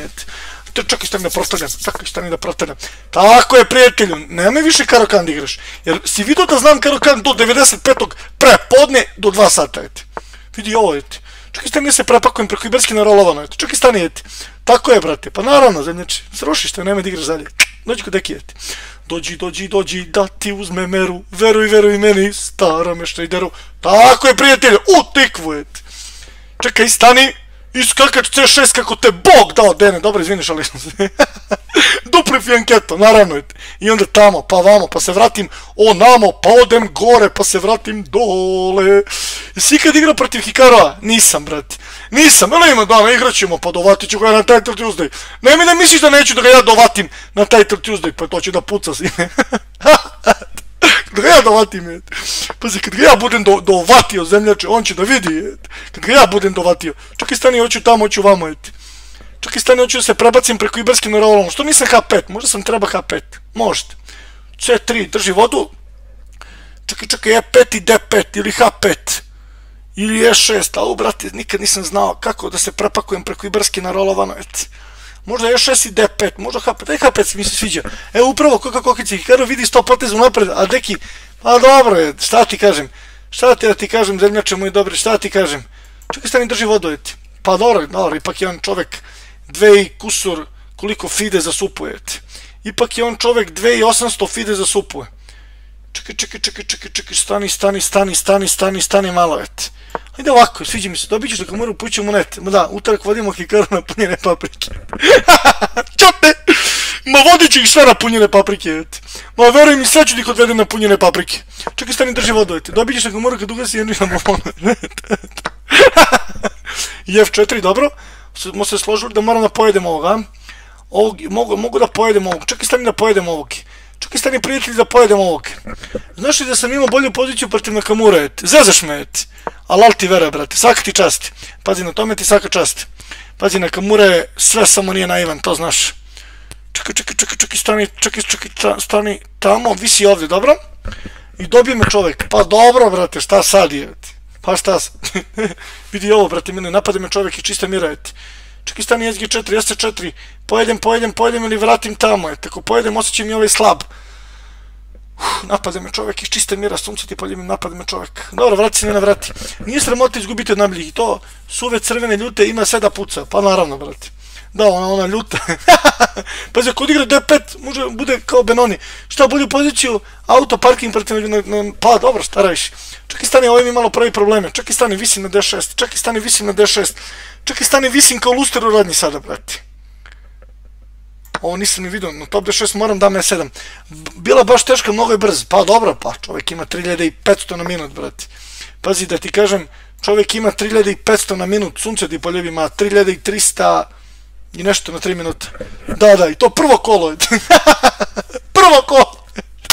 Čekaj, stani da protrljam. Tako je, prijatelju, nemoj više Karo-Kan da igraš. Jer si vidio da znam Karo-Kan do 95. prepodne do 2 sata, eti. Vidi ovo, eti. Čekaj, stani da se prepakujem preko Iberski na rolovano, eti. Čekaj, stani, eti. Tako je, brate. Pa naravno, zemljači, srušiš te, nemoj da igraš dalje. Dođi kod Deki, eti. Dođi, da ti uzme meru. Veruj meni, stara me štajderu. Tako je, prijatelju, u tikvu, eti. Čekaj, stani. Iskakač C6 kako te Bog dao, Dene, dobro, izviniš, ali dupli fijanketo, naravno, i onda tamo, pa vamo, pa se vratim onamo, pa odem gore, pa se vratim dole. Jesi ikad igrao protiv Hikaroa? Nisam, brati, nisam, ali ima dana, igrat ćemo, pa dovatit ću ga na Title Tuesday. Nemoj da misliš da neću da ga ja dovatim na Title Tuesday, pa to će da puca sine. Kad ga ja dovatim, pazi, kad ga ja budem dovatio, zemljače, on će da vidi, kad ga ja budem dovatio. Čekaj, stani, hoću tamo, hoću vamo, čekaj, stani, hoću da se prebacim preko Iberskim na rovolom. Što nisam H5? Možda sam treba H5. Možete. C3, drži vodu. Čekaj, E5 i D5, ili H5. Ili E6, ali, brate, nikad nisam znao kako da se prepakujem preko Iberski na rolovano, Možda E6 i D5, možda H5, aj H5 mi se sviđa. Evo upravo Koka Kokica Hikaru vidi 100 poteza unapred, a Deki, pa dobro je, šta ti kažem? Šta ti da ti kažem, zemljače moji dobri, šta ti kažem? Čekaj, stani, drži vodu, eti. Pa dobro, ipak je on čovek 2 i kusur koliko fide zasupuje, eti. Ipak je on čovek 2800 fide zasupuje. Čekaj, stani malo, eti. Ajde ovako, sviđa mi se, dobit ćeš da Nakamuru puću monet. Ma da, utorak vodimo Hikaru na punjene paprike. Čote! Ma vodit ću ih sve na punjene paprike, eti. Ma veruj mi, sve ću ih odvedem na punjene paprike. Čekaj, stani, drži vodu, eti. Dobit ćeš Nakamuru kad ugasi jednu na momonu. I F4, dobro. Smo se složili da moram da pojedem ovoga. Mogu da pojedem ovog. Čekaj, stani da pojedem ovog. Čekaj, stani, prijatelji, da pojedem ovog. Znaš li da sam imao bolju poziciju protiv Nakamura, eti? Zezaš me, eti. Ali ti vera, brate, svaka ti čast. Pazi, na tome ti svaka čast. Pazi, Nakamura je sve samo nije naivan, to znaš. Čekaj, stani tamo, visi ovdje, dobro? I dobije me čovjek. Pa dobro, brate, šta sad je? Pa šta sad? Vidi ovo, brate, mene, napade me čovjek i čista mira, eti. Čekaj, stani SG4, SC4, pojedem ili vratim tamo, eti. Ako pojedem, osjećam i ovaj slab. Napade me čovjek iz čiste mira, sunce ti poljubim, napade me čovjek. Dobro, vrati se, ne vrati. Nije sramota izgubiti od najboljih i to suve crvene ljute ima sve da puca. Pa naravno, brate. Da, ona ljuta. Pazi, ako odigra D5, može bude kao Benoni. Šta, bolju poziciju, auto, parking, pa dobro, staraviš. Čekaj, stani, ovo mi malo pravi probleme. Čekaj, stani, visim na D6. Čekaj, stani, visim kao luster u radnji sada, brate. Ovo nisam ni vidio, na top D6 moram dam E7. Bila baš teška, mnogo je brz. Pa dobro, pa čovjek ima 3500 na minut, brate. Pazi da ti kažem, čovjek ima 3500 na minut, sunce ti poljubi, ima 3300 i nešto na 3 minuta. Da, i to prvo kolo je. Prvo kolo.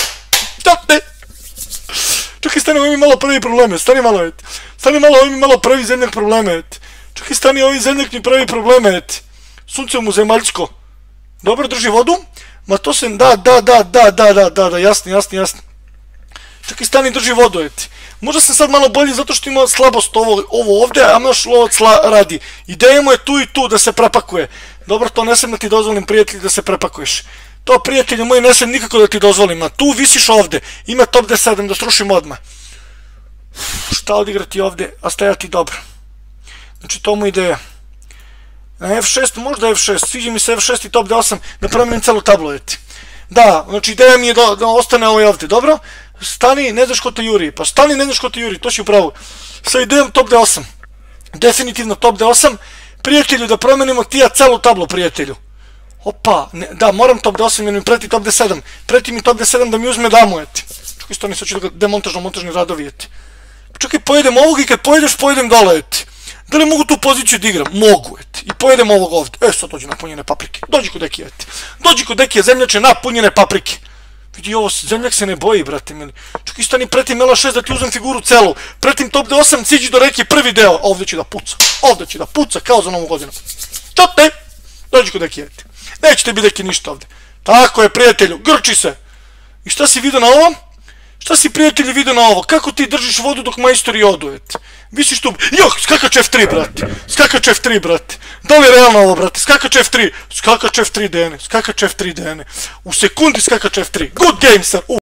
Čekaj, stani, ovo mi malo pravi probleme, stani malo, ovo mi malo pravi zemljak probleme, čekaj, stani, ovi zemljak mi pravi probleme, sunce mu zemaljsko. Dobro, drži vodu. Ma to se, da, jasno. Čekaj, stani, drži vodu, eti. Možda sam sad malo bolji zato što ima slabost ovo ovdje, a naš lovac radi. Ideja mu je tu i tu da se prepakuje. Dobro, to ne sam da ti dozvolim, prijatelji, da se prepakuješ. To, prijatelji moji, ne sam nikako da ti dozvolim, a tu visiš ovdje. Ima top D7, da srušim odmah. Šta odigrati ovdje, a stajati dobro. Znači, to mu ideja. Na F6, možda F6, sviđa mi se F6 i top D8, da promenim celu tablu, eti. Da, znači ideja mi je da ostane ovaj ovdje, dobro? Stani, ne znaš ko te juri, pa stani, ne znaš ko te juri, to si upravo. Sa idejom top D8, definitivno top D8, prijatelju, da promenimo tija celu tablu, prijatelju. Opa, da, moram top D8 jer mi preti top D7, preti mi top D7 da mi uzme damu, eti. Čekaj, stani, sad ću da ga demontažno-montažni radovi, eti. Čekaj, pojedem ovog i kad pojedeš, pojedem dole, eti. Da li mogu tu poziciju da igram? Mogu, eti. I pojedem ovog ovdje. Sad dođi na punjene paprike. Dođi kod Dekija, eti. Dođi kod Dekija, zemljače, na punjene paprike. Vidi ovo, zemljak se ne boji, brate mili. Čekaj, stani, pretim L6 da ti uzem figuru celu. Pretim top D8, siđi do reke, prvi deo. Ovdje će da puca, kao za novu godinu. Čote! Dođi kod Dekija, eti. Nećete biti Deki ništa ovdje. Tako je, prijatelju, grči se. I šta si vidio na ovo? Šta si, prijatelji, vidio na ovo? Kako ti držiš vodu dok majstori odu, eti? Visiš tu, skakač F3, brate. Skakač F3, brate. Da li je realno ovo, brate? Skakač F3. Skakač F3, Dene. Skakač F3, Dene. U sekundi skakač F3. Good game, sir.